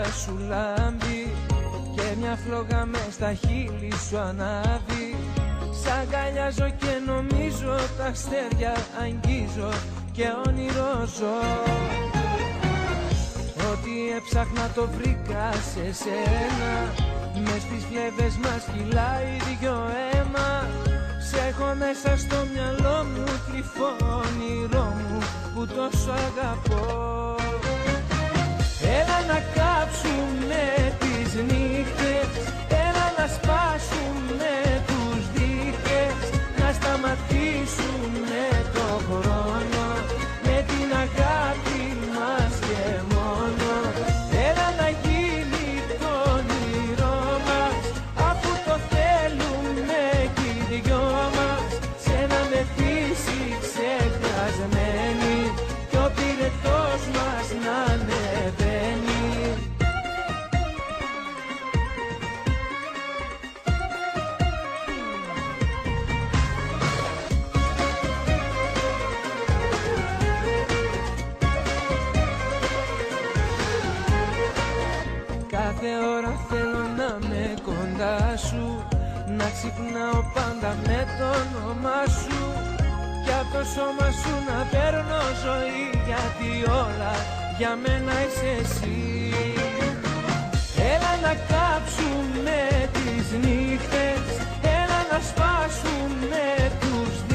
σου λάμπει και μια φλόγα μες στα χείλη σου ανάβει. Σ' αγκαλιάζω και νομίζω τα αστέρια αγγίζω και όνειρο ζω. Ό,τι έψαχνα το βρήκα σε σένα, μες στις φλέβες μας κυλάει δυο αίμα. Σ' έχω μέσα στο μυαλό μου κρυφό όνειρό μου που τόσο αγαπώ. Έλα να κάψουμε τις νύχτες, έλα να σπάσουμε τους δίχτες, να σταματήσουμε το χρόνο με την αγάπη μας και μόνο. Έλα να γίνει το όνειρό μας, αφού το θέλουμε κι οι δυο μας, σε ένα μεθύσι ξεχασμένοι κι ο πυρετός μας να ανεβαίνει. Κάθε ώρα θέλω να με κοντά σου, να ξυπνάω πάντα με το όνομά σου κι απ' το σώμα σου να παίρνω ζωή, γιατί όλα για μένα είσαι εσύ. Έλα να κάψουμε τις νύχτες, έλα να σπάσουμε τους